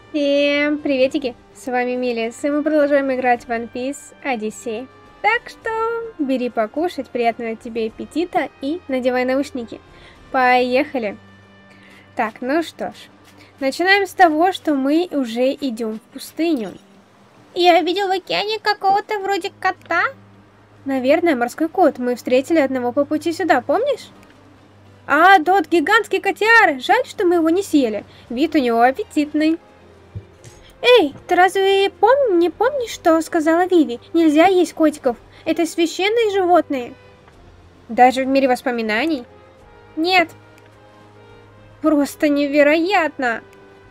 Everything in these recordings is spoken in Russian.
Всем приветики, с вами Милис, и мы продолжаем играть в One Piece Odyssey. Так что бери покушать, приятного тебе аппетита и надевай наушники. Поехали! Так, ну что ж, начинаем с того, что мы уже идем в пустыню. Я видел в океане какого-то вроде кота. Наверное, морской кот, мы встретили одного по пути сюда, помнишь? А, тот гигантский котяр, жаль, что мы его не съели, вид у него аппетитный. Эй, ты разве не помнишь, что сказала Виви? Нельзя есть котиков. Это священные животные. Даже в мире воспоминаний? Нет. Просто невероятно.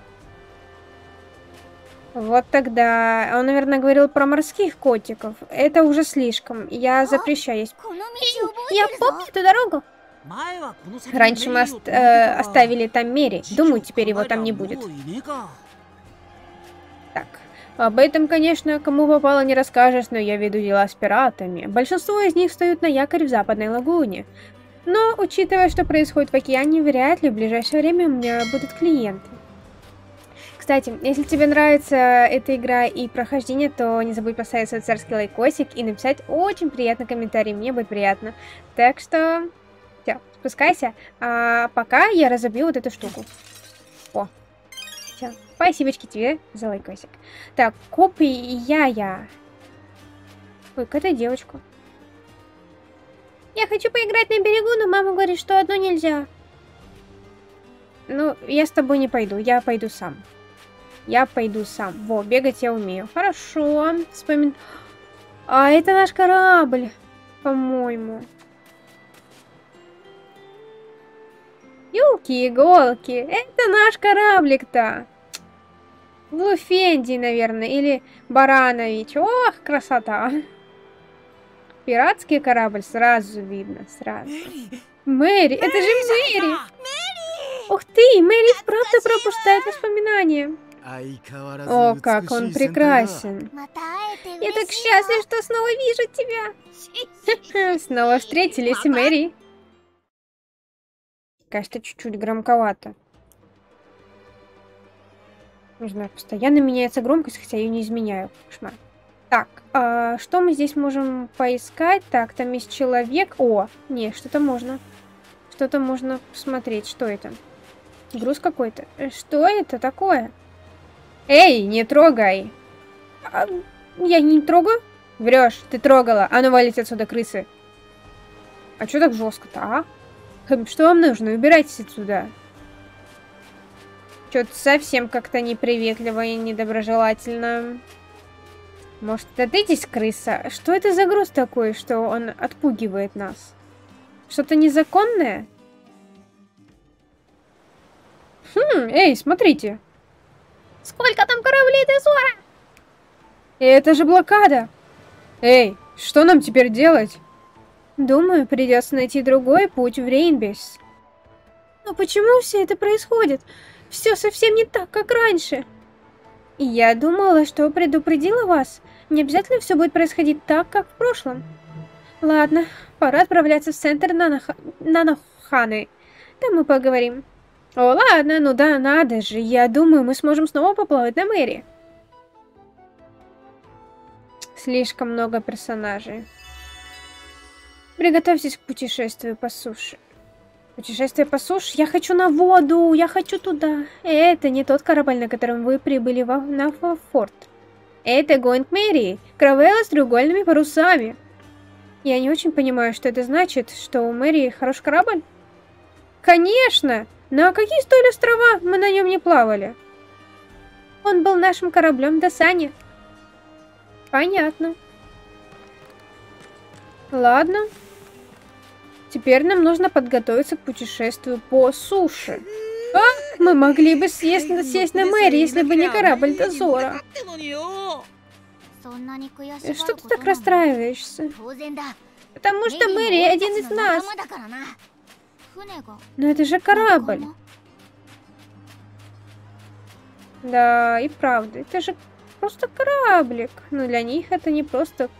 Вот тогда... Он, наверное, говорил про морских котиков. Это уже слишком. Я запрещаю есть. Я помню эту дорогу. Раньше мы оставили там Мери. Думаю, теперь его там не будет. Так, об этом, конечно, кому попало не расскажешь, но я веду дела с пиратами. Большинство из них встают на якорь в Западной лагуне. Но, учитывая, что происходит в океане, вряд ли в ближайшее время у меня будут клиенты. Кстати, если тебе нравится эта игра и прохождение, то не забудь поставить свой царский лайкосик и написать очень приятный комментарий, мне будет приятно. Так что, все, спускайся, а пока я разобью вот эту штуку. О. Все. Спасибочки тебе за лайкосик. Так, я. Ой, какая девочка. Я хочу поиграть на берегу, но мама говорит, что одно нельзя. Ну, я с тобой не пойду, я пойду сам. Во, бегать я умею. Хорошо, А, это наш корабль, по-моему. Ёлки-иголки, это наш кораблик-то. Луфенди, наверное, или Баранович. Ох, красота. Пиратский корабль сразу видно, сразу. Мэри, это же Мэри! Ух ты, Мэри правда пропускает воспоминания. О, как он прекрасен. Я так счастлив, что снова вижу тебя. Снова встретились, Мэри. Кажется, чуть-чуть громковато. Не знаю, постоянно меняется громкость, хотя я ее не изменяю. Кошмар. Так, что мы здесь можем поискать? Так, там есть человек. О, не, что-то можно. Что-то можно посмотреть. Что это? Груз какой-то. Что это такое? Эй, не трогай. Я не трогаю? Врешь, ты трогала. А ну валите отсюда, крысы. А что так жестко-то, а? Что вам нужно? Убирайтесь отсюда. Что-то совсем как-то неприветливо и недоброжелательно. Может, это ты здесь крыса? Что это за груз такой, что он отпугивает нас? Что-то незаконное? Эй, смотрите. Сколько там кораблей дозора? Это же блокада. Эй, что нам теперь делать? Думаю, придется найти другой путь в Рейнберс. Но почему все это происходит? Все совсем не так, как раньше. Я думала, что предупредила вас. Не обязательно все будет происходить так, как в прошлом. Ладно, пора отправляться в центр Наноханы. Там мы поговорим. О, ладно, ну да, надо же. Я думаю, мы сможем снова поплавать на Мэри. Слишком много персонажей. Приготовьтесь к путешествию по суше. Путешествие по суше? Я хочу на воду, я хочу туда. Это не тот корабль, на котором вы прибыли на форт. Это Going Мэри, каравелла с треугольными парусами. Я не очень понимаю, что это значит, что у Мэри хороший корабль. Конечно! На какие столь острова мы на нем не плавали? Он был нашим кораблем до Сани. Понятно. Ладно. Теперь нам нужно подготовиться к путешествию по суше. А? Мы могли бы сесть на Мэри, если бы не корабль дозора. Что ты так расстраиваешься? Потому что Мэри один из нас. Но это же корабль. Да, и правда, это же просто кораблик. Но для них это не просто...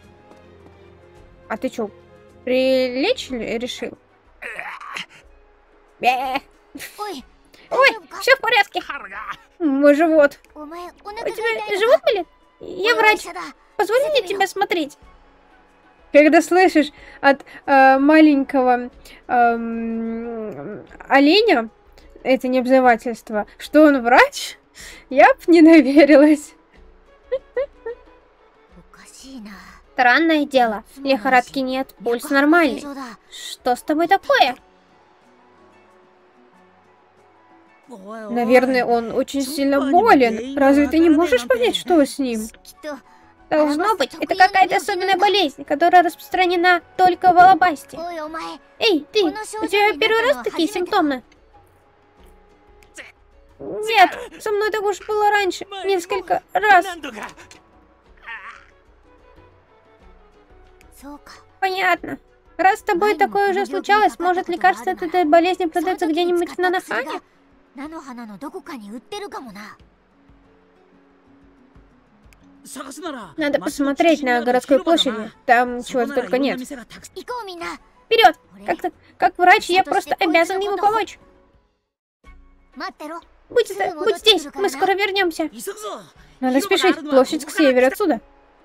А ты чё? Прилечь решил? Ой, все в порядке. мой живот. У У тебя живот болит? Я врач. Позволь мне тебя смотреть. Когда слышишь от маленького оленя это не обзывательство, что он врач, я б не доверилась. Странное дело. Лихорадки нет, пульс нормальный. Что с тобой такое? Наверное, он очень сильно болен. Разве ты не можешь понять, что с ним? Должно быть, это какая-то особенная болезнь, которая распространена только в Алабасте. Эй, ты, у тебя первый раз такие симптомы? Нет, со мной так уж было раньше, несколько раз. Понятно. Раз с тобой такое уже случалось, может лекарство от этой болезни продается где-нибудь в Нанохане? Надо посмотреть на городской площади. Там чего-то только нет. Вперед! Как врач, я просто обязан ему помочь. Будь здесь, мы скоро вернемся. Надо спешить, площадь к северу отсюда.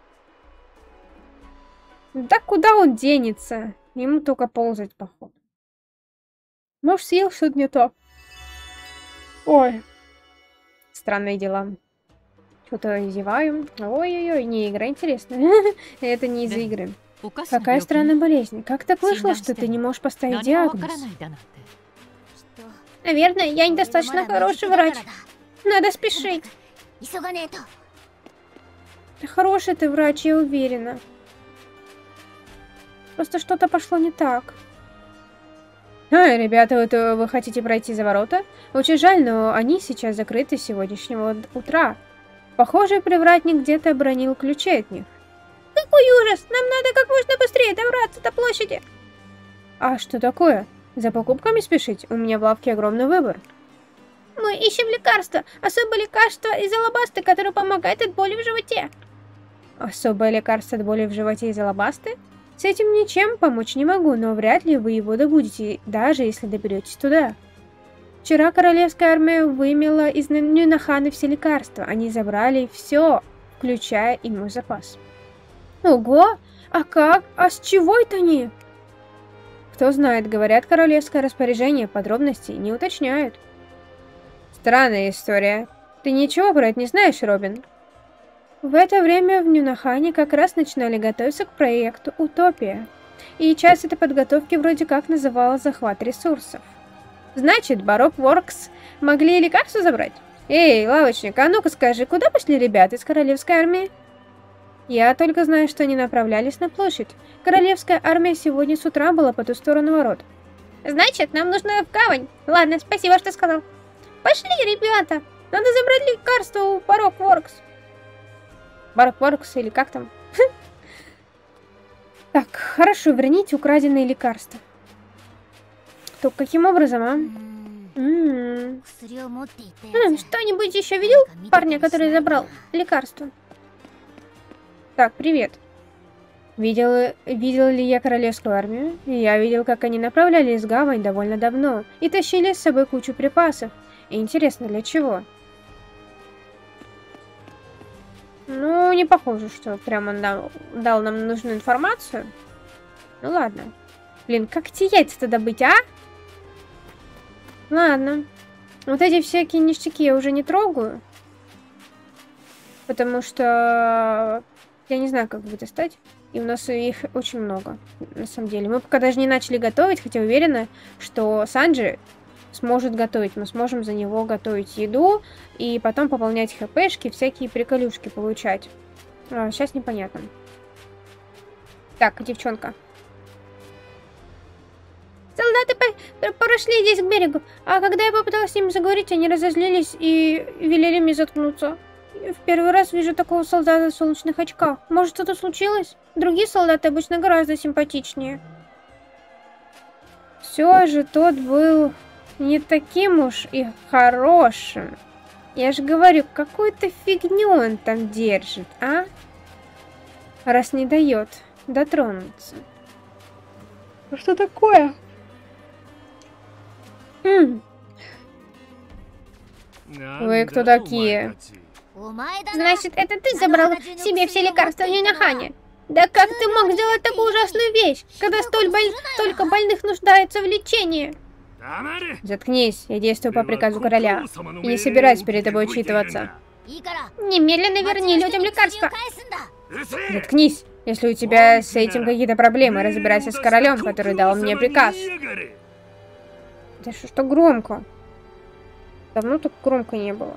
Да куда он денется? Ему только ползать, походу. Может, съел что-то не то. Ой. Странные дела. Что-то зеваю. Ой-ой-ой, не игра интересная. Это не из-за игры. Какая странная болезнь. Как так вышло, что ты не можешь поставить диагноз? Наверное, я недостаточно хороший врач. Надо спешить. Да хороший ты врач, я уверена. Просто что-то пошло не так. Ребята, вы хотите пройти за ворота? Очень жаль, но они сейчас закрыты с сегодняшнего утра. Похоже, привратник где-то обронил ключи от них. Какой ужас! Нам надо как можно быстрее добраться до площади. А что такое? За покупками спешить? У меня в лавке огромный выбор. Мы ищем лекарства. Особое лекарство из алабасты, которое помогает от боли в животе. Особое лекарство от боли в животе из алабасты? С этим ничем помочь не могу, но вряд ли вы его добудете, даже если доберетесь туда. Вчера королевская армия вымела из Наноханы все лекарства. Они забрали все, включая и мой запас. Ого! А как? А с чего это они? Кто знает, говорят, королевское распоряжение, подробностей не уточняют. Странная история. Ты ничего про это не знаешь, Робин? В это время в Нанохане как раз начинали готовиться к проекту «Утопия». И часть этой подготовки вроде как называла захват ресурсов. Значит, Baroque Works могли лекарства забрать? Эй, лавочник, а ну-ка скажи, куда пошли ребята из королевской армии? Я только знаю, что они направлялись на площадь. Королевская армия сегодня с утра была по ту сторону ворот. Значит, нам нужно в гавань. Ладно, спасибо, что сказал. Пошли, ребята. Надо забрать лекарства у Baroque Works. Baroque Works или как там? Так, хорошо, верните украденные лекарства. То каким образом, а? Что-нибудь еще видел парня, который забрал лекарство? Так, привет. Видел ли я королевскую армию? Я видел, как они направлялись в гавань довольно давно и тащили с собой кучу припасов. И интересно, для чего? Ну, не похоже, что прям он дал нам нужную информацию. Ну ладно. Блин, как эти яйца-то добыть, а? Ладно. Вот эти всякие ништяки я уже не трогаю. Потому что я не знаю, как их достать. И у нас их очень много, на самом деле. Мы пока даже не начали готовить, хотя уверена, что Санджи сможет готовить. Мы сможем за него готовить еду и потом пополнять хпшки, всякие приколюшки получать. Сейчас непонятно. Так, девчонка. Солдаты прошли здесь к берегу, а когда я попыталась с ними заговорить, они разозлились и велели мне заткнуться. В первый раз вижу такого солдата в солнечных очках. Может, что-то случилось? Другие солдаты обычно гораздо симпатичнее. Все же тот был не таким уж и хорошим. Я же говорю, какую-то фигню он там держит, а? Раз не дает дотронуться. А что такое? Вы кто такие? Значит, это ты забрал себе все лекарства в Нинахане? Да как ты мог сделать такую ужасную вещь, когда столько больных нуждаются в лечении? Заткнись, я действую по приказу короля. И не собираюсь перед тобой отчитываться. Немедленно верни людям лекарства. Заткнись, если у тебя с этим какие-то проблемы, разбирайся с королем, который дал мне приказ. Да что громко? Давно так громко не было.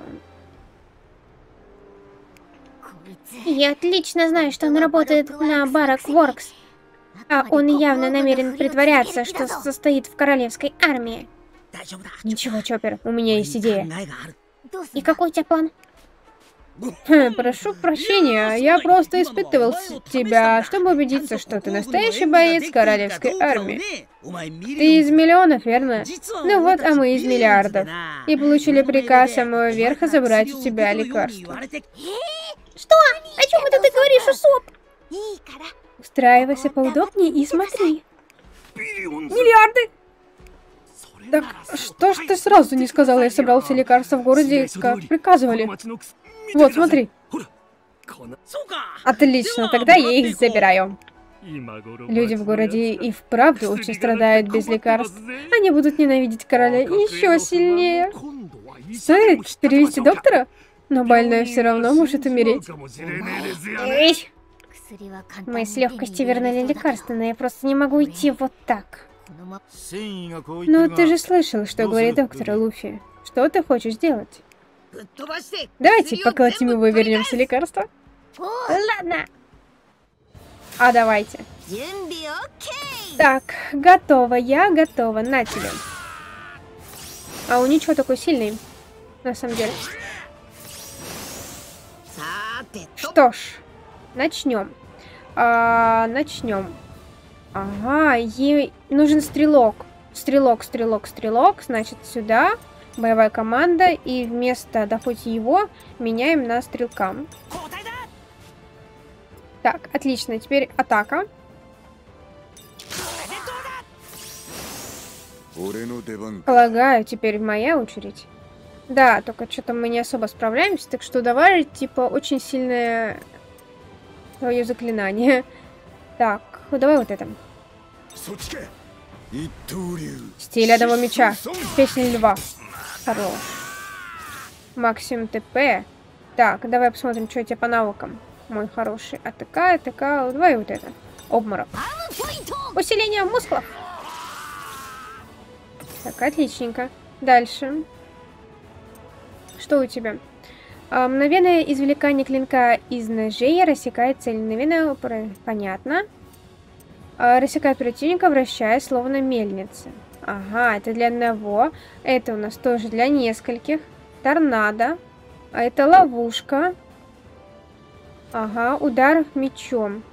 Я отлично знаю, что он работает на Барак Воркс. А он явно намерен притворяться, что состоит в королевской армии. Ничего, Чоппер, у меня есть идея. И какой у тебя план? Прошу прощения, я просто испытывал тебя, чтобы убедиться, что ты настоящий боец королевской армии. Ты из миллионов, верно? Ну вот, а мы из миллиардов. И получили приказ самого верха забрать у тебя лекарства. Что? О чем это ты говоришь, Усоп? Устраивайся поудобнее и смотри. Миллиарды! Так что ж ты сразу не сказала, я собрал все лекарства в городе, как приказывали? Вот, смотри. Отлично, тогда я их забираю. Люди в городе и вправду очень страдают без лекарств. Они будут ненавидеть короля еще сильнее. Стоит перевести доктора? Но больной все равно может умереть. Эй! Мы с легкостью вернули лекарства, но я просто не могу идти вот так. Ну, ты же слышал, что говорит доктор Луфи. Что ты хочешь сделать? Давайте поколотим его и вернем все лекарства. Ладно. А давайте. Так, готово, я готова. На тебе. А он ничего такой сильный, на самом деле. Что ж, начнем. Начнем. Ага, ей нужен стрелок. Стрелок. Значит, сюда. Боевая команда. И вместо доходить его меняем на стрелка. Так, отлично. Теперь атака. Полагаю, теперь моя очередь. Да, только что-то мы не особо справляемся. Так что давай, типа, очень сильное твое заклинание. Так, давай вот это. Стиль одного меча. Песня льва. Хорош. Максимум ТП. Так, давай посмотрим, что у тебя по навыкам. Мой хороший. АТК. Давай вот это. Обморок. Усиление мускулов. Так, отличненько. Дальше. Что у тебя? Мгновенное извлекание клинка из ножей рассекает цель. Мгновенное... Понятно. Рассекает противника, вращая, словно мельница. Ага, это для одного. Это у нас тоже для нескольких. Торнадо. А это ловушка. Ага, удар мечом.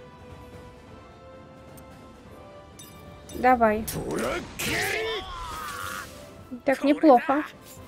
Давай. Так, неплохо.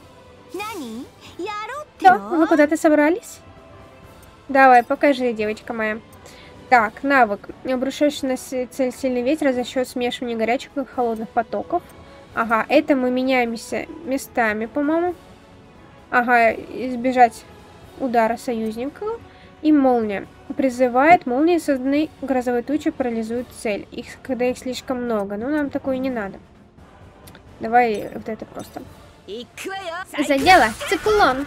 Что, вы куда-то собрались? Давай, покажи, девочка моя. Так, навык. Обрушающий на цель сильный ветер за счет смешивания горячих и холодных потоков. Ага, это мы меняемся местами, по-моему. Ага, избежать удара союзников. И молния. Призывает молнии, созданные грозовой тучи, парализуют цель. Когда их слишком много. Ну, нам такое не надо. Давай вот это просто. За дело, циклон.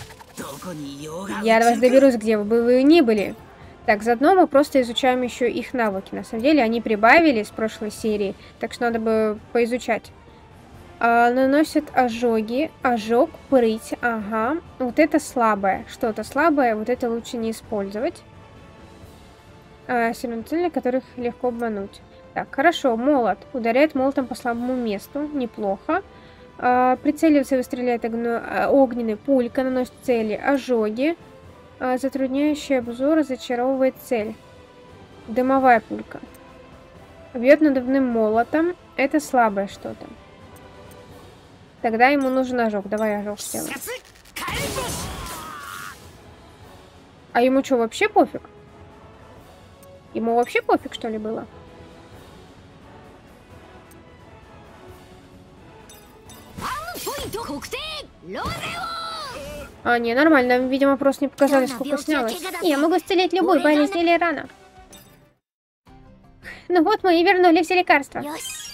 Я до вас доберусь, где бы вы ни были. Так, заодно мы просто изучаем еще их навыки. На самом деле, они прибавили с прошлой серии, так что надо бы поизучать. Наносят ожоги, ожог, прыть, ага. Вот это слабое, что-то слабое, вот это лучше не использовать. Сильные цели, которых легко обмануть. Так, хорошо, молот. Ударяет молотом по слабому месту, неплохо. Прицеливается и выстреляет огненный, пулька, наносит цели, ожоги. Затрудняющий обзор, зачаровывает цель. Дымовая пулька. Бьет надувным молотом. Это слабое что-то. Тогда ему нужен ожог. Давай ожог сделаем. А ему что, вообще пофиг? Ему вообще пофиг, что ли, было? А, не, нормально. Видимо, просто не показали, сколько снялось. Я могу исцелить любую болезнь или рану. Ну вот мы и вернули все лекарства.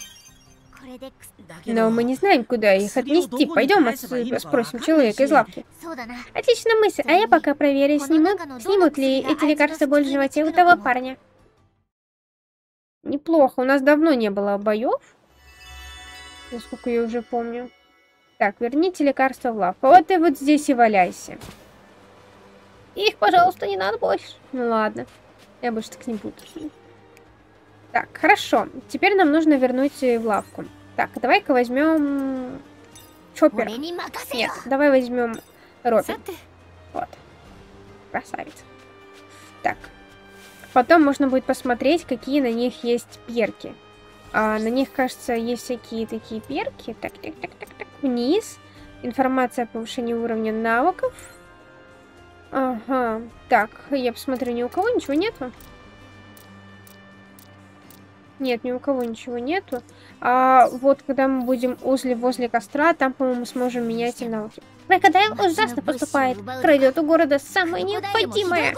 Но мы не знаем, куда их отнести. Пойдем спросим человека из лавки. Отличная мысль. А я пока проверю, снимут ли эти лекарства боль в животе у того парня. Неплохо. У нас давно не было боев. Насколько я уже помню. Так, верните лекарства в лавку. Вот ты вот здесь и валяйся. Их, пожалуйста, не надо больше. Ну ладно. Я больше так не буду. Так, хорошо. Теперь нам нужно вернуть в лавку. Так, давай-ка возьмем Чоппера. Нет, давай возьмем Робин. Вот. Красавица. Так. Потом можно будет посмотреть, какие на них есть перки. На них, кажется, есть всякие такие перки. Так. Вниз. Информация о повышении уровня навыков. Ага. Так, я посмотрю, ни у кого ничего нету. Нет, ни у кого ничего нету. А вот когда мы будем возле костра, там, по-моему, сможем менять и навыки. Крокодайл ужасно поступает. Крадет у города самое необходимое.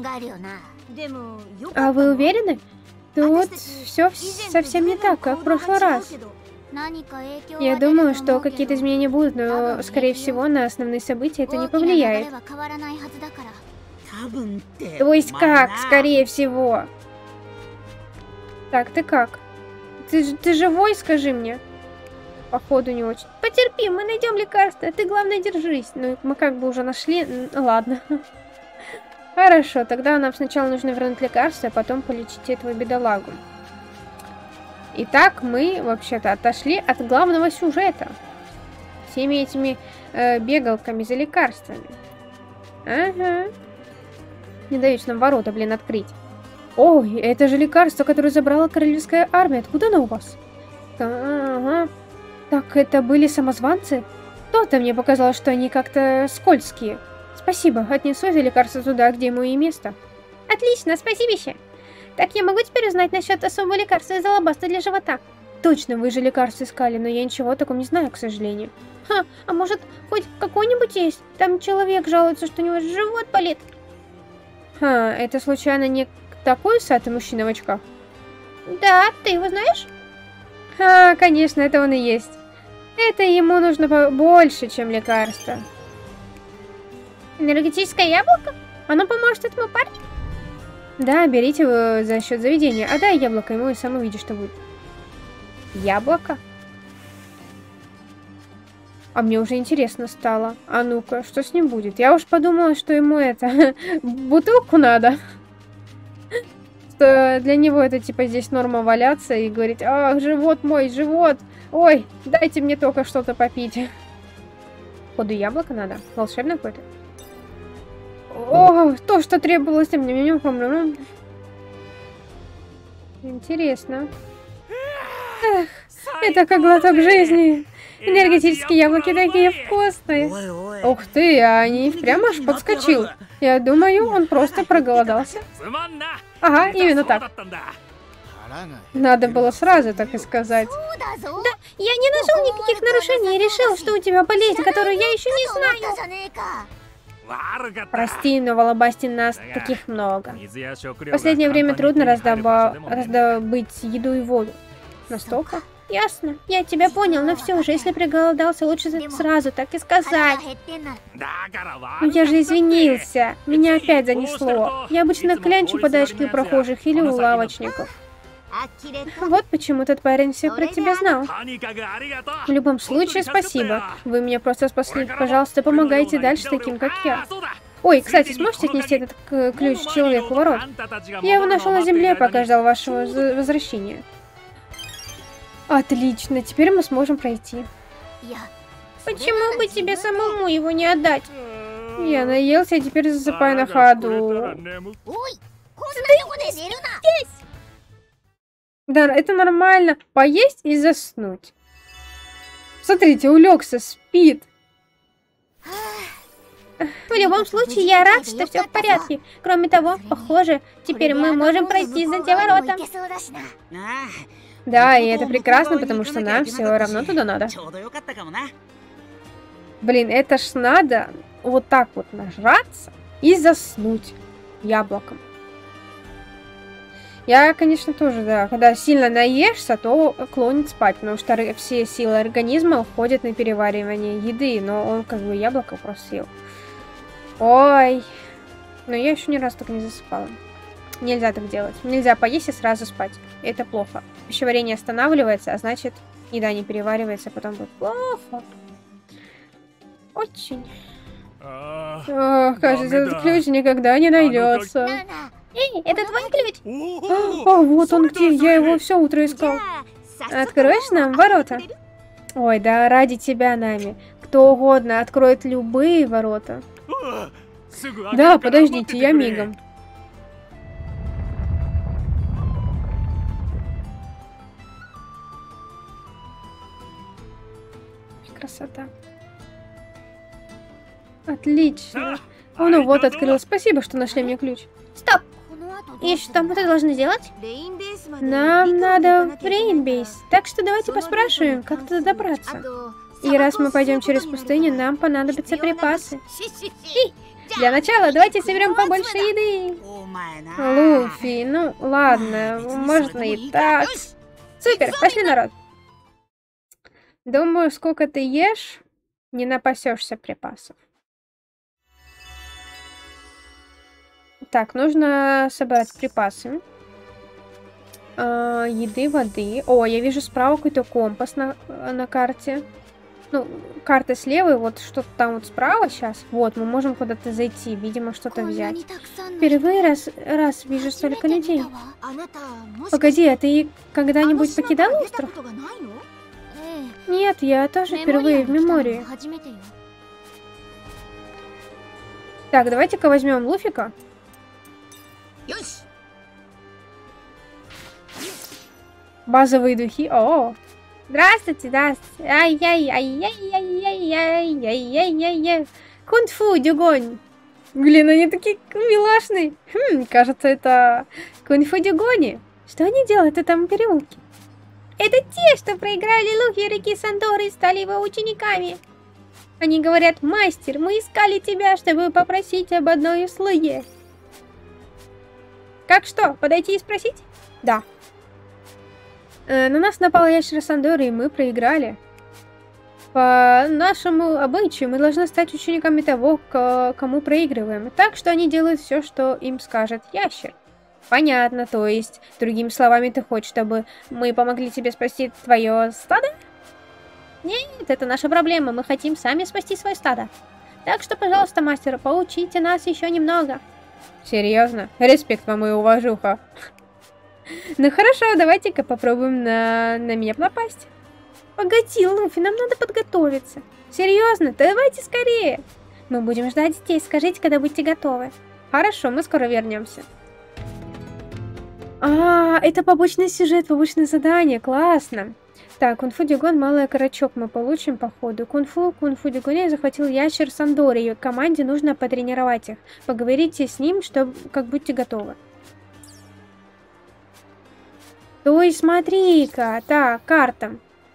А вы уверены? Тут все совсем не так, как в прошлый раз. Я думаю, что какие-то изменения будут, но, скорее всего, на основные события это не повлияет. То есть как, скорее всего? Так, ты как? Ты живой, скажи мне? Походу не очень. Потерпи, мы найдем лекарство. Ты, главное, держись. Ну, мы как бы уже нашли. Ладно. Хорошо, тогда нам сначала нужно вернуть лекарство, а потом полечить этого бедолагу. Итак, мы, вообще-то, отошли от главного сюжета. Всеми этими бегалками за лекарствами. Ага. Не дают нам ворота, блин, открыть. Ой, это же лекарство, которое забрала королевская армия. Откуда оно у вас? Ага. Так это были самозванцы? То-то мне показалось, что они как-то скользкие. Спасибо, отнесу это лекарство туда, где ему и место. Отлично, спасибище. Так я могу теперь узнать насчет особого лекарства из алабаста для живота? Точно, вы же лекарство искали, но я ничего о таком не знаю, к сожалению. Ха, а может, хоть какой-нибудь есть? Там человек жалуется, что у него живот болит. Ха, это случайно не такой усатый мужчина в очках? Да, ты его знаешь? Ха, конечно, это он и есть. Это ему нужно больше, чем лекарство. Энергетическое яблоко? Оно поможет этому парню? Да, берите его за счет заведения. А дай яблоко ему и сам увидишь, что будет. Яблоко? А мне уже интересно стало. А ну-ка, что с ним будет? Я уж подумала, что ему это... бутылку надо. Что для него это типа здесь норма валяться и говорить: ах, живот мой, живот. Ой, дайте мне только что-то попить. Походу яблоко надо. Волшебное какое-то. О, то, что требовалось мне. Интересно. Эх, это как глоток жизни. Энергетические яблоки такие вкусные. Ух ты, а они прямо аж подскочил. Я думаю, он просто проголодался. Ага, именно так. Надо было сразу так и сказать. Да, я не нашел никаких нарушений и решил, что у тебя болезнь, которую я еще не знаю. Прости, но в Алабасте нас таких много. В последнее время трудно раздобыть еду и воду. Настолько? Ясно. Я тебя понял, но все же, если проголодался, лучше сразу так и сказать. Ну я же извинился. Меня опять занесло. Я обычно клянчу подачки у прохожих или у лавочников. Вот почему этот парень все про тебя знал. В любом случае, спасибо. Вы меня просто спасли. Пожалуйста, помогайте дальше таким, как я. Ой, кстати, сможете отнести этот ключ человеку ворот? Я его нашел на земле, пока ждал вашего возвращения. Отлично, теперь мы сможем пройти. Почему бы тебе самому его не отдать? Я наелся и теперь засыпаю на ходу. Здесь! Да, это нормально. Поесть и заснуть. Смотрите, улегся, спит. В любом случае, я рад, что все в порядке. Кроме того, похоже, теперь мы можем пройти за те ворота. Да, и это прекрасно, потому что нам все равно туда надо. Блин, это ж надо. вот так вот нажраться и заснуть яблоком. Я, конечно, тоже, да, когда сильно наешься, то клонит спать, потому что все силы организма уходят на переваривание еды, но он как бы яблоко просто съел. Ой, но я еще ни разу так не засыпала. Нельзя так делать. Нельзя поесть и сразу спать. Это плохо. Пищеварение останавливается, а значит, еда не переваривается, потом будет плохо. Очень. Кажется, этот ключ никогда не найдется. Эй, это твой ключ? Вот он где, я его все утро искал. Откроешь нам ворота? Ой, да ради тебя, Нами. Кто угодно откроет любые ворота. Да, подождите, я мигом. Красота. Отлично. О, ну вот, открыл. Спасибо, что нашли мне ключ. Стоп! И что мы тут должны делать? Нам надо в Рейнбейс. Так что давайте поспрашиваем, как туда добраться. И раз мы пойдем через пустыню, нам понадобятся припасы. Для начала давайте соберем побольше еды. Луфи, ну ладно, можно и так. Супер, пошли, народ. Думаю, сколько ты ешь, не напасешься припасов. Так, нужно собрать припасы. Еды, воды. О, я вижу справа какой-то компас на карте. Ну, карта слева, и вот что-то там вот справа сейчас. Вот, мы можем куда-то зайти, видимо, что-то взять. Впервые раз вижу столько людей. Погоди, а ты когда-нибудь покидал остров? Нет, я тоже впервые в Мемории. Так, давайте-ка возьмем Луфика. Базовые духи. О, здравствуйте, здравствуйте. Ай-яй-яй-яй-яй-яй-яй-яй-яй-яй. Кунг-фу, дюгонь. Блин, они такие милашные. Кажется, это кунг-фу дюгони. Что они делают в этом переулке? Это те, что проиграли Луфи и реки Сандоры и стали его учениками. Они говорят: мастер, мы искали тебя, чтобы попросить об одной услуге. Как что, подойти и спросить? Да. На нас напала ящера Сандоры, и мы проиграли. По нашему обычаю мы должны стать учениками того, кому проигрываем. Так что они делают все, что им скажет ящер. Понятно, то есть, другими словами, ты хочешь, чтобы мы помогли тебе спасти твое стадо? Нет, это наша проблема, мы хотим сами спасти свое стадо. Так что, пожалуйста, мастер, поучите нас еще немного. Серьезно? Респект вам и уважуха. Ну хорошо, давайте-ка попробуем на меня напасть. Погоди, Луфи, нам надо подготовиться. Серьезно? Давайте скорее. Мы будем ждать здесь, скажите, когда будете готовы. Хорошо, мы скоро вернемся. Это побочный сюжет, побочное задание, классно. Так, кунг-фу дюгон, малый карачок мы получим по ходу. Кунг-фу дюгоне захватил ящер Сандоры, и команде нужно потренировать их. Поговорите с ним, как будьте готовы. То есть смотри-ка, так, карта.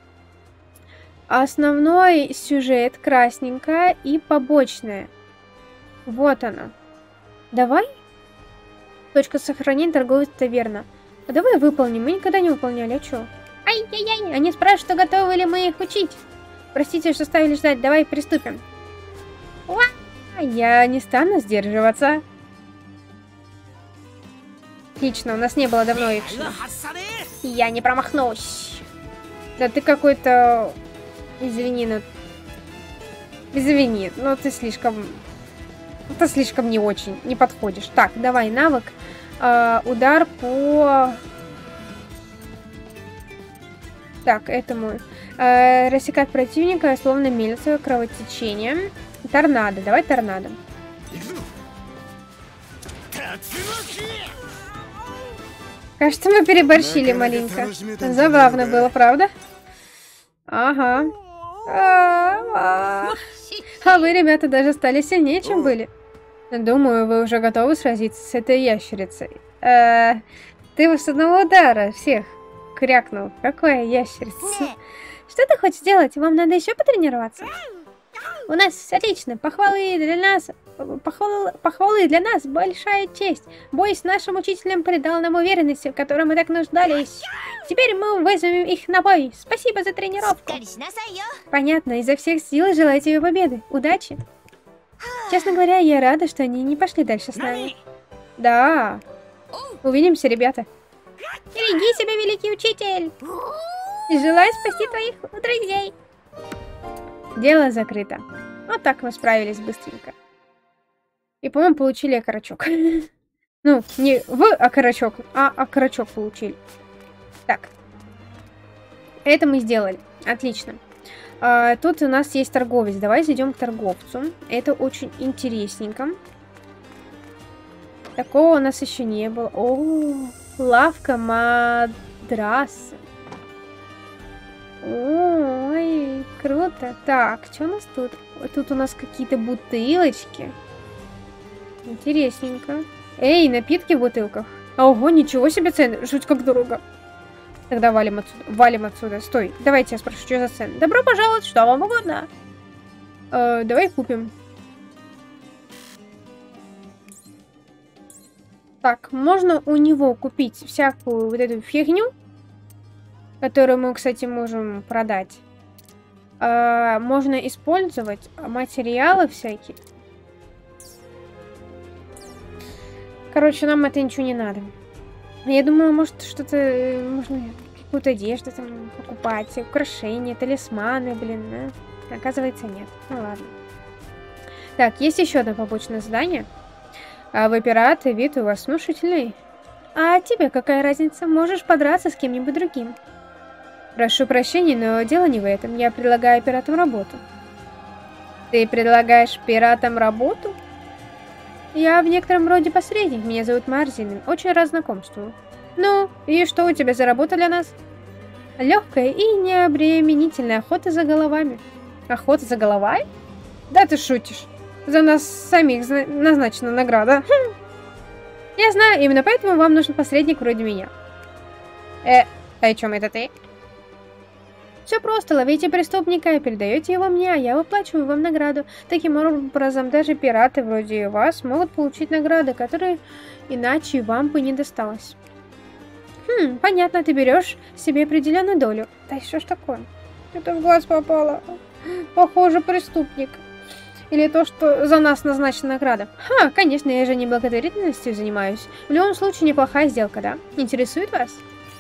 Основной сюжет красненькая и побочная. Вот она. Давай. Точка сохранения торговой таверна. А давай выполним, мы никогда не выполняли, а чё? Ай-яй-яй, они спрашивают, готовы ли мы их учить. Простите, что ставили ждать, давай приступим. Я не стану сдерживаться. Отлично, у нас не было давно экшена. Я не промахнусь. Да ты какой-то... Извини, но ты слишком... Ты слишком не очень, не подходишь. Так, давай, навык. Удар по... Так, это мой. Рассекать противника, словно мельница, кровотечение. Торнадо, давай торнадо. Кажется, мы переборщили маленько. Забавно было, правда? Ага. А вы, ребята, даже стали сильнее, чем были. Думаю, вы уже готовы сразиться с этой ящерицей. Ты с одного удара всех крякнул. Какая ящерица? Что ты хочешь сделать? Вам надо еще потренироваться? У нас отлично. Похвалы для нас большая честь. Бой с нашим учителем придал нам уверенности, в которой мы так нуждались. Теперь мы возьмем их на бой. Спасибо за тренировку. Понятно, изо всех сил желаю тебе победы. Удачи. Честно говоря, я рада, что они не пошли дальше с нами. Да. Увидимся, ребята. Береги себя, великий учитель. Желаю спасти твоих друзей. Дело закрыто. Вот так мы справились быстренько. И, по-моему, получили окорочок. Ну, не в окорочок, а окорочок получили. Так. Это мы сделали. Отлично. Тут у нас есть торговец. Давай зайдем к торговцу. Это очень интересненько. Такого у нас еще не было. О, лавка мадраса. Ой, круто. Так, что у нас тут? Тут у нас какие-то бутылочки. Интересненько. Эй, напитки в бутылках. Ого, ничего себе цены. Жуть как дорого. Тогда валим отсюда. Валим отсюда. Стой, давайте я спрошу, что за цены. Добро пожаловать, что вам угодно. Давай купим. Так, можно у него купить всякую вот эту фигню, которую мы, кстати, можем продать. Можно использовать материалы всякие. Короче, нам это ничего не надо. Я думала, может, что-то... Можно какую-то одежду там покупать, украшения, талисманы, блин, да? Оказывается, нет. Ну ладно. Так, есть еще одно побочное задание. Вы пираты, вид у вас внушительный. А тебе какая разница? Можешь подраться с кем-нибудь другим. Прошу прощения, но дело не в этом. Я предлагаю пиратам работу. Ты предлагаешь пиратам работу? Я в некотором роде посредник. Меня зовут Марзин. Очень рад знакомству. Ну, и что у тебя за работа для нас? Легкая и необременительная охота за головами. Охота за головой? Да ты шутишь. За нас самих назначена награда. Я знаю, именно поэтому вам нужен посредник вроде меня. А о чем это ты? Все просто, ловите преступника и передаете его мне, а я выплачиваю вам награду. Таким образом, даже пираты вроде вас могут получить награды, которые иначе вам бы не досталось. Понятно, ты берешь себе определенную долю. Да что ж такое? Это в глаз попало. Похоже, преступник. Или то, что за нас назначена награда. Конечно, я же не благотворительностью занимаюсь. В любом случае, неплохая сделка, да? Интересует вас?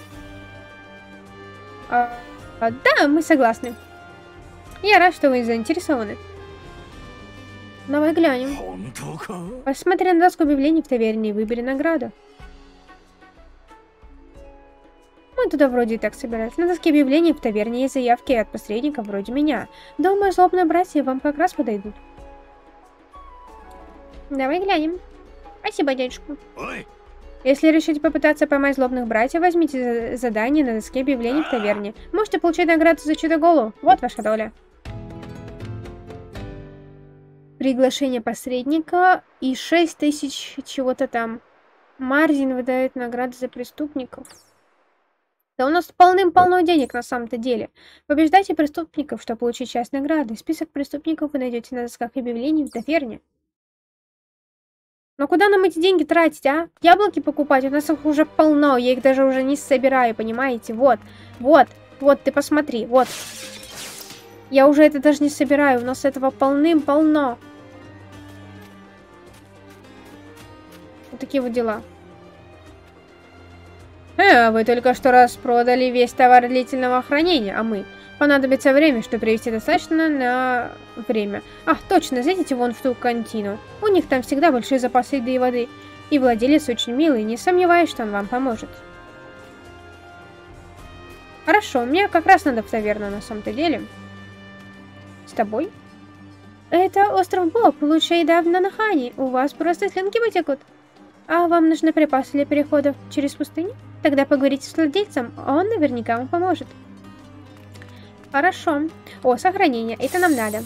Да, мы согласны. Я рад, что вы заинтересованы. Давай глянем. Посмотри на доску объявлений в таверне и выбери награду. Мы туда вроде и так собирались. На доске объявлений в таверне есть заявки от посредников вроде меня. Думаю, злобные братья вам как раз подойдут. Давай глянем. Спасибо, дядюшка. Если решите попытаться поймать злобных братьев, возьмите задание на доске объявлений в таверне. Можете получить награду за чью-то голову. Вот ваша доля. Приглашение посредника и 6000 чего-то там. Марзин выдает награды за преступников. Да у нас полным-полно денег на самом-то деле. Побеждайте преступников, чтобы получить часть награды. Список преступников вы найдете на досках объявлений в таверне. Но куда нам эти деньги тратить, а? Яблоки покупать? У нас их уже полно, я их даже уже не собираю, понимаете? Вот, ты посмотри, вот. Я уже это даже не собираю, у нас этого полным-полно. Вот такие вот дела. Вы только что распродали весь товар длительного хранения, а мы... Понадобится время, чтобы привести достаточно на время. Точно, зайдите вон в ту кантину. У них там всегда большие запасы еды и воды. И владелец очень милый, не сомневаюсь, что он вам поможет. Хорошо, мне как раз надо в таверну на самом-то деле. С тобой? Это остров Боб, лучшая еда в Нанахане. У вас просто слюнки вытекут. А вам нужны припасы для перехода через пустыню? Тогда поговорите с владельцем, он наверняка вам поможет. Хорошо. Сохранение. Это нам надо.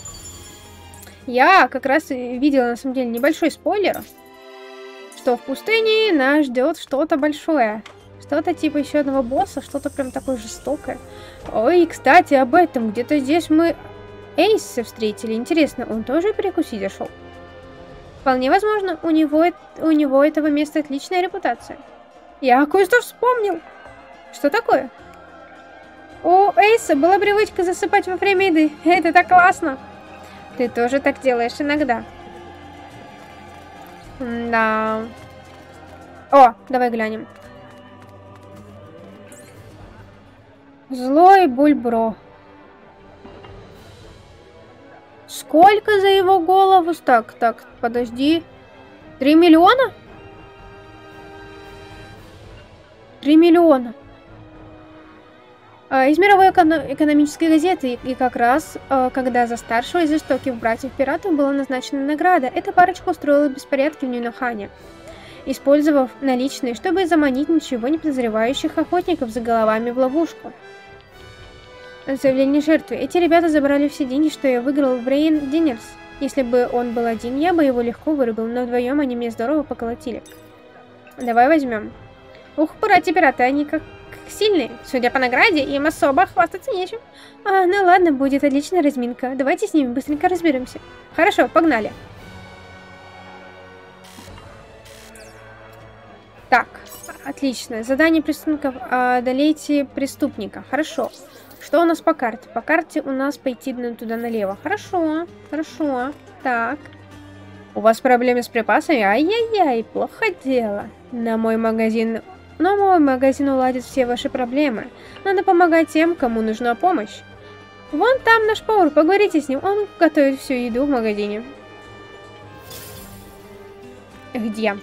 Я как раз видела, на самом деле, небольшой спойлер, что в пустыне нас ждет что-то большое. Что-то типа еще одного босса, что-то прям такое жестокое. Ой, кстати, об этом. Где-то здесь мы Эйса встретили. Интересно, он тоже перекусить зашел? Вполне возможно, у него этого места отличная репутация. Я кое-что вспомнил. Что такое? У Эйса была привычка засыпать во время еды. Это так классно. Ты тоже так делаешь иногда. Да. О, давай глянем. Злой Бульбро. Сколько за его голову? Так, подожди. 3 миллиона? 3 миллиона. Из мировой экономической газеты. И как раз, когда за старшего из жестоких братьев-пиратов была назначена награда, эта парочка устроила беспорядки в Нинохане, использовав наличные, чтобы заманить ничего не подозревающих охотников за головами в ловушку. Заявление жертвы. Эти ребята забрали все деньги, что я выиграл в Брейн Диннерс. Если бы он был один, я бы его легко вырубил, но вдвоем они меня здорово поколотили. Давай возьмем. Ух, братья-пираты, они как сильные. Судя по награде, им особо хвастаться нечем. Ну ладно, будет отличная разминка. Давайте с ними быстренько разберемся. Хорошо, погнали. Так, отлично. Задание преступников. Одолейте преступника. Хорошо. Что у нас по карте? По карте у нас пойти туда налево. Хорошо, хорошо. Так. У вас проблемы с припасами? Ай-яй-яй, плохо дело. Но мой магазин уладит все ваши проблемы. Надо помогать тем, кому нужна помощь. Вон там наш повар, поговорите с ним. Он готовит всю еду в магазине. Где?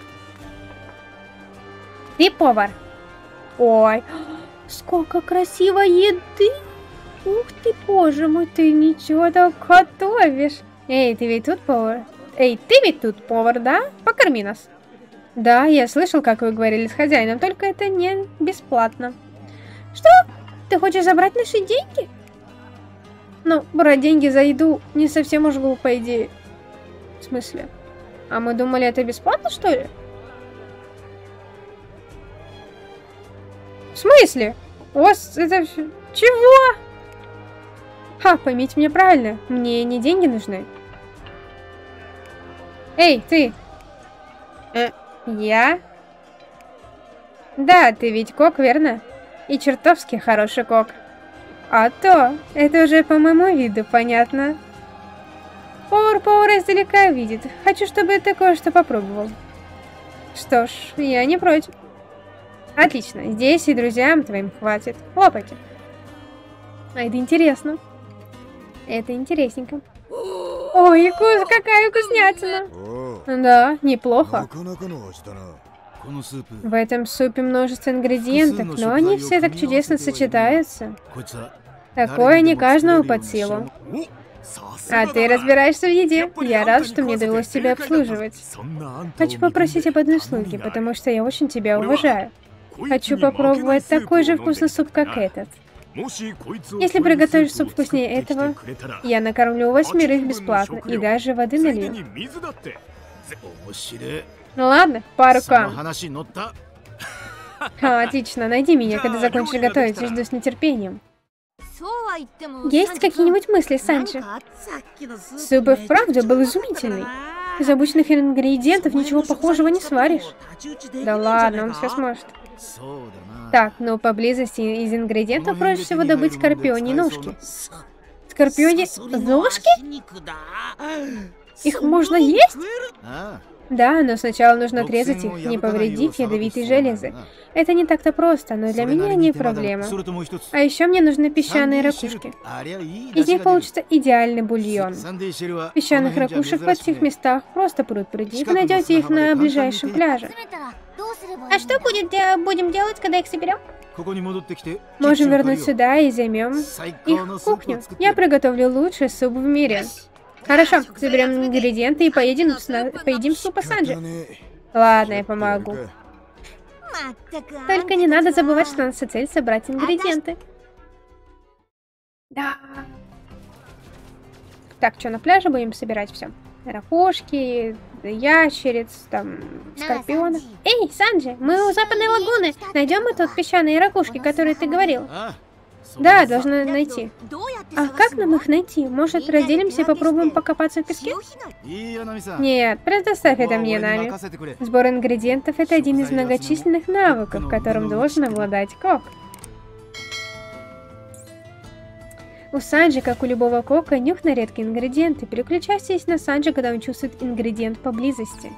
Ты повар? Ой, сколько красивой еды! Ух ты, боже мой, ты ничего так готовишь. Эй, ты ведь тут повар? Эй, ты ведь тут повар, да? Покорми нас. Да, я слышал, как вы говорили с хозяином, только это не бесплатно. Что? Ты хочешь забрать наши деньги? Ну, брать деньги за еду не совсем уж глупая идея. В смысле? А мы думали, это бесплатно, что ли? В смысле? У вас это... Чего? Ха, поймите меня правильно, мне не деньги нужны. Эй, ты! Я? Да, ты ведь кок, верно? И чертовски хороший кок. А то, это уже по моему виду понятно. Повар издалека видит. Хочу, чтобы ты кое-что попробовал. Что ж, я не против. Отлично, здесь и друзьям твоим хватит. Хлопайте. А это интересно. Это интересненько. Ой, какая вкуснятина. Да, неплохо. В этом супе множество ингредиентов, но они все так чудесно сочетаются. Такое не каждому под силу. А ты разбираешься в еде. Я рад, что мне довелось тебя обслуживать. Хочу попросить об одной услуге, потому что я очень тебя уважаю. Хочу попробовать такой же вкусный суп, как этот. Если приготовишь суп вкуснее этого, я накормлю 8 бесплатно и даже воды налью. Ну ладно, по рукам. Отлично, найди меня, когда закончишь готовить, жду с нетерпением. Есть какие-нибудь мысли, Санджи? Суп и вправду был изумительный. Из обычных ингредиентов ничего похожего не сваришь. Да ладно, он все сможет. Так, ну поблизости из ингредиентов проще всего добыть скорпионьи ножки. Скорпионьи ножки? Их можно есть? Да, но сначала нужно отрезать их, не повредив ядовитые железы. Это не так-то просто, но для меня не проблема. А еще мне нужны песчаные ракушки. Из них получится идеальный бульон. Песчаных ракушек в этих местах просто пруд-пруди. Вы найдете их на ближайшем пляже. А что будем делать, когда их соберем? Можем вернуть сюда и займем их в кухню. Я приготовлю лучший суп в мире. Хорошо, соберем ингредиенты и поедим супа Санджи. Ладно, я помогу. Только не надо забывать, что наша цель собрать ингредиенты. Да. Так, что, на пляже будем собирать все? Ракушки, ящериц, там, скорпионов. Эй, Санджи, мы у западной лагуны. Найдем мы тут песчаные ракушки, которые ты говорил. Да, должна найти. А как нам их найти? Может, разделимся и попробуем покопаться в песке? Нет, предоставь это мне, Нами. Сбор ингредиентов — это один из многочисленных навыков, которым должен обладать Кок. У Санджи, как у любого Кока, нюх на редкие ингредиенты. Переключайтесь на Санджи, когда он чувствует ингредиент поблизости.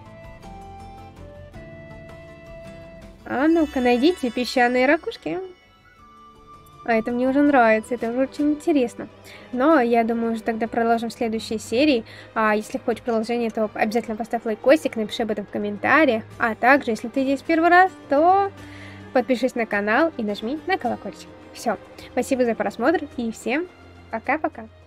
А ну-ка, найдите песчаные ракушки. А это мне уже нравится, это уже очень интересно. Но я думаю, уже тогда продолжим в следующей серии. А если хочешь продолжение, то обязательно поставь лайкосик, напиши об этом в комментариях. А также, если ты здесь первый раз, то подпишись на канал и нажми на колокольчик. Все, спасибо за просмотр и всем пока-пока.